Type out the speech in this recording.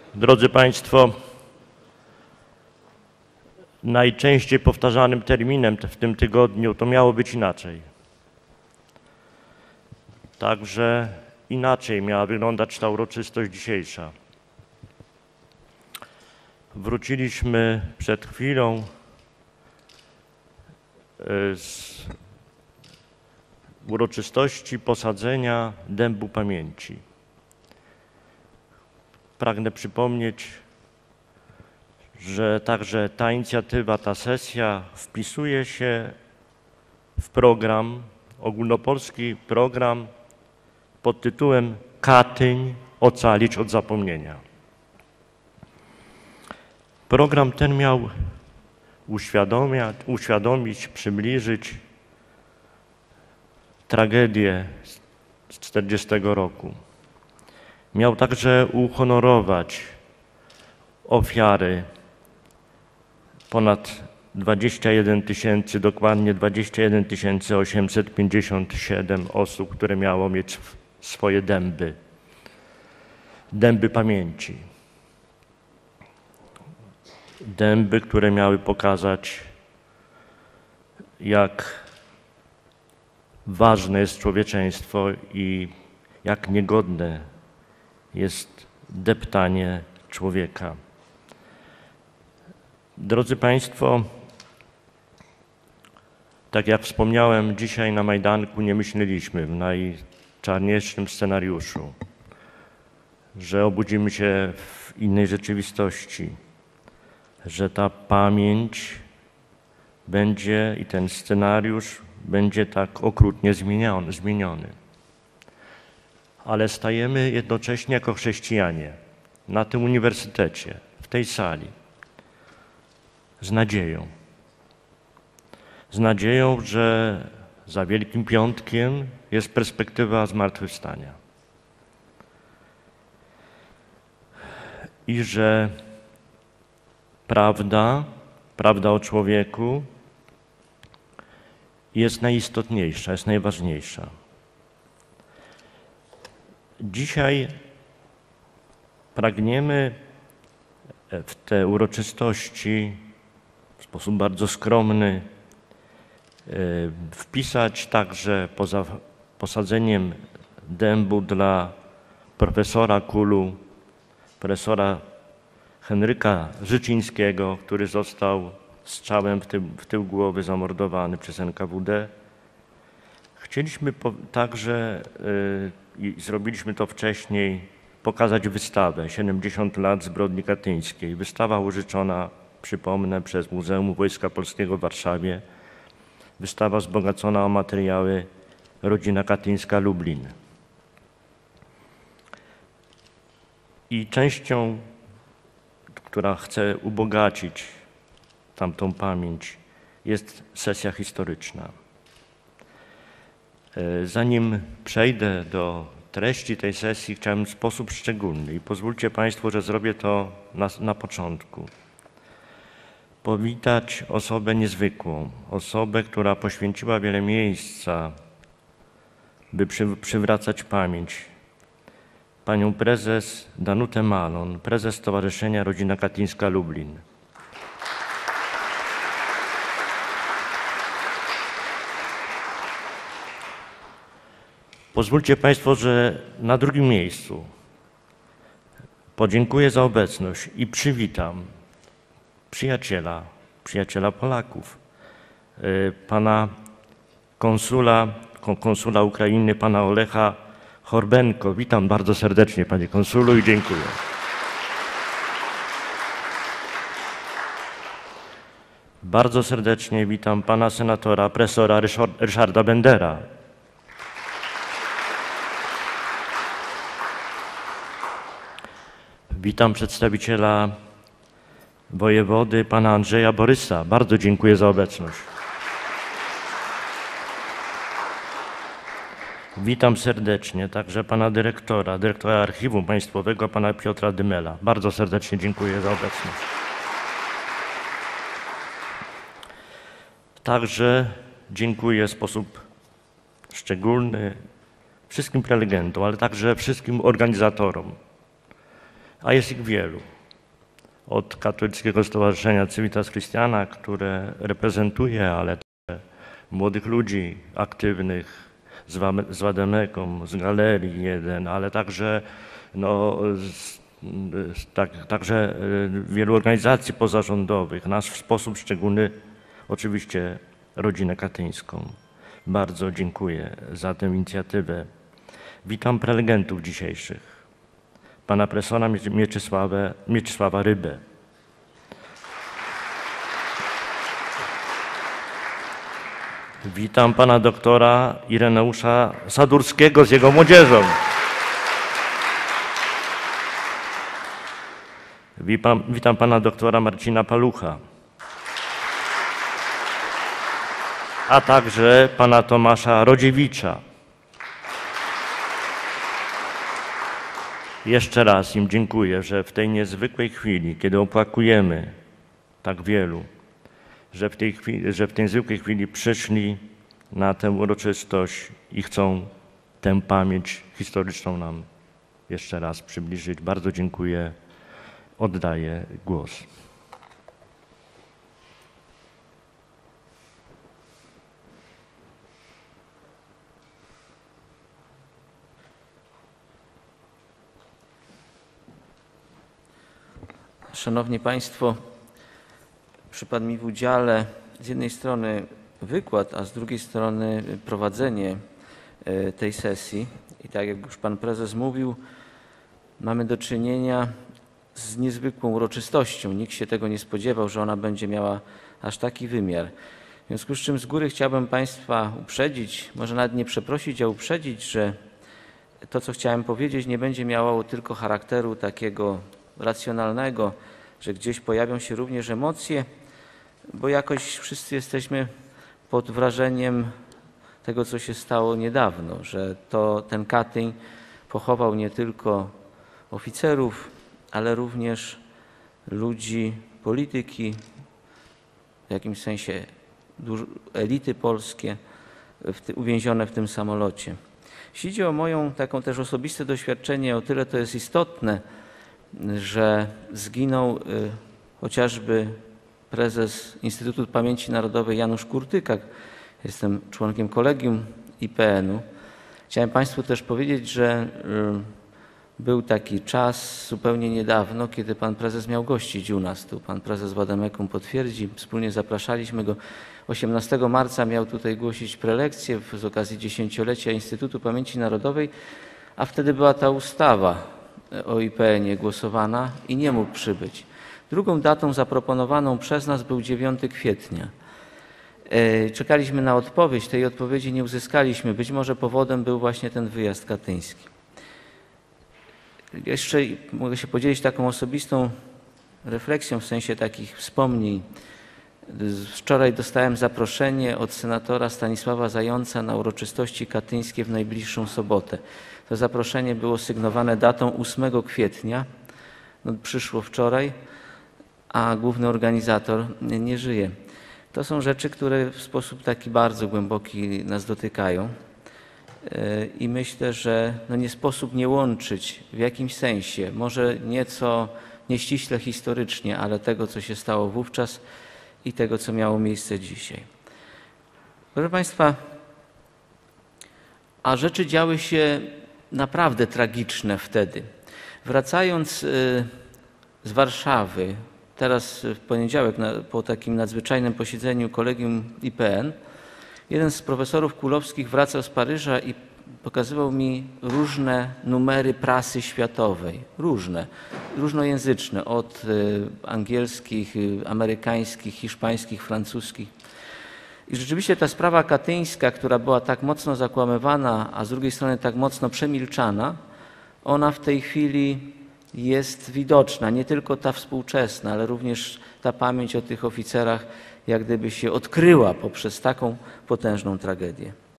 Drodzy Państwo, najczęściej powtarzanym terminem w tym tygodniu to miało być inaczej. Także inaczej miała wyglądać ta uroczystość dzisiejsza. Wróciliśmy przed chwilą z uroczystości posadzenia dębu pamięci. Pragnę przypomnieć, że także ta inicjatywa, ta sesja wpisuje się w program, ogólnopolski program pod tytułem Katyń ocalić od zapomnienia. Program ten miał uświadomić, przybliżyć tragedię z 1940 roku. Miał także uhonorować ofiary, ponad 21 000, dokładnie 21 857 osób, które miało mieć swoje dęby pamięci. Dęby, które miały pokazać, jak ważne jest człowieczeństwo i jak niegodne jest deptanie człowieka. Drodzy Państwo, tak jak wspomniałem, dzisiaj na Majdanku nie myśleliśmy w najczarniejszym scenariuszu, że obudzimy się w innej rzeczywistości, że ta pamięć będzie i ten scenariusz będzie tak okrutnie zmieniony. Ale stajemy jednocześnie jako chrześcijanie na tym uniwersytecie, w tej sali, z nadzieją. Z nadzieją, że za Wielkim Piątkiem jest perspektywa zmartwychwstania. I że prawda o człowieku jest najistotniejsza, jest najważniejsza. Dzisiaj pragniemy w te uroczystości w sposób bardzo skromny wpisać także poza posadzeniem dębu dla profesora KUL-u, profesora Henryka Życińskiego, który został strzałem w tył głowy zamordowany przez NKWD. Chcieliśmy także, i zrobiliśmy to wcześniej, pokazać wystawę 70 lat zbrodni katyńskiej. Wystawa użyczona, przypomnę, przez Muzeum Wojska Polskiego w Warszawie. Wystawa wzbogacona o materiały Rodzina Katyńska Lublin. I częścią, która chce ubogacić tamtą pamięć, jest sesja historyczna. Zanim przejdę do treści tej sesji, chciałem w sposób szczególny i pozwólcie Państwo, że zrobię to na początku. Powitać osobę niezwykłą, osobę, która poświęciła wiele miejsca, by przywracać pamięć. Panią prezes Danutę Malon, prezes Stowarzyszenia Rodzina Katyńska Lublin. Pozwólcie Państwo, że na drugim miejscu podziękuję za obecność i przywitam przyjaciela Polaków, pana konsula Ukrainy, pana Olecha Horbenko. Witam bardzo serdecznie, panie konsulu, i dziękuję. Bardzo serdecznie witam pana senatora, profesora Ryszarda Bendera. Witam przedstawiciela wojewody, pana Andrzeja Borysa. Bardzo dziękuję za obecność. Witam serdecznie także pana dyrektora Archiwum Państwowego, pana Piotra Dymela. Bardzo serdecznie dziękuję za obecność. Także dziękuję w sposób szczególny wszystkim prelegentom, ale także wszystkim organizatorom. a jest ich wielu. Od Katolickiego Stowarzyszenia Civitas Christiana, które reprezentuje, ale też młodych ludzi aktywnych z Wademeką, z Galerii 1, ale także, także wielu organizacji pozarządowych, nasz w sposób szczególny oczywiście rodzinę katyńską. Bardzo dziękuję za tę inicjatywę. Witam prelegentów dzisiejszych. Pana profesora Mieczysława Rybę. Witam pana doktora Ireneusza Sadurskiego z jego młodzieżą. Witam pana doktora Marcina Palucha. A także pana Tomasza Rodziewicza. Jeszcze raz im dziękuję, że w tej niezwykłej chwili, kiedy opłakujemy tak wielu, że w tej niezwykłej chwili przyszli na tę uroczystość i chcą tę pamięć historyczną nam jeszcze raz przybliżyć. Bardzo dziękuję. Oddaję głos. Szanowni Państwo, przypadł mi w udziale z jednej strony wykład, a z drugiej strony prowadzenie tej sesji. I tak jak już Pan Prezes mówił, mamy do czynienia z niezwykłą uroczystością. Nikt się tego nie spodziewał, że ona będzie miała aż taki wymiar. W związku z czym z góry chciałbym Państwa uprzedzić, może nawet nie przeprosić, a uprzedzić, że to, co chciałem powiedzieć, nie będzie miało tylko charakteru takiego racjonalnego, że gdzieś pojawią się również emocje, bo jakoś wszyscy jesteśmy pod wrażeniem tego, co się stało niedawno, że ten Katyń pochował nie tylko oficerów, ale również ludzi, polityki, w jakimś sensie elity polskie uwięzione w tym samolocie. Jeśli chodzi o moją taką też osobiste doświadczenie, o tyle to jest istotne, że zginął chociażby prezes Instytutu Pamięci Narodowej Janusz Kurtyka. Jestem członkiem kolegium IPN-u. Chciałem Państwu też powiedzieć, że był taki czas zupełnie niedawno, kiedy pan prezes miał gościć u nas. Tu pan prezes Wademekum potwierdzi. Wspólnie zapraszaliśmy go. 18 marca miał tutaj głosić prelekcję z okazji 10-lecia Instytutu Pamięci Narodowej, a wtedy była ta ustawa o IPN-ie głosowana i nie mógł przybyć. Drugą datą zaproponowaną przez nas był 9 kwietnia. Czekaliśmy na odpowiedź, tej odpowiedzi nie uzyskaliśmy. Być może powodem był właśnie ten wyjazd katyński. Jeszcze mogę się podzielić taką osobistą refleksją w sensie takich wspomnień. Wczoraj dostałem zaproszenie od senatora Stanisława Zająca na uroczystości katyńskie w najbliższą sobotę. To zaproszenie było sygnowane datą 8 kwietnia. Przyszło wczoraj, a główny organizator nie żyje. To są rzeczy, które w sposób taki bardzo głęboki nas dotykają. I myślę, że nie sposób nie łączyć w jakimś sensie, może nieco nieściśle historycznie, ale tego, co się stało wówczas i tego, co miało miejsce dzisiaj. Proszę Państwa, a rzeczy działy się naprawdę tragiczne wtedy. Wracając z Warszawy, teraz w poniedziałek po takim nadzwyczajnym posiedzeniu kolegium IPN, jeden z profesorów Kulowskich wracał z Paryża i pokazywał mi różne numery prasy światowej, różnojęzyczne, od angielskich, amerykańskich, hiszpańskich, francuskich. I rzeczywiście ta sprawa katyńska, która była tak mocno zakłamywana, a z drugiej strony tak mocno przemilczana, ona w tej chwili jest widoczna, nie tylko ta współczesna, ale również ta pamięć o tych oficerach jak gdyby się odkryła poprzez taką potężną tragedię.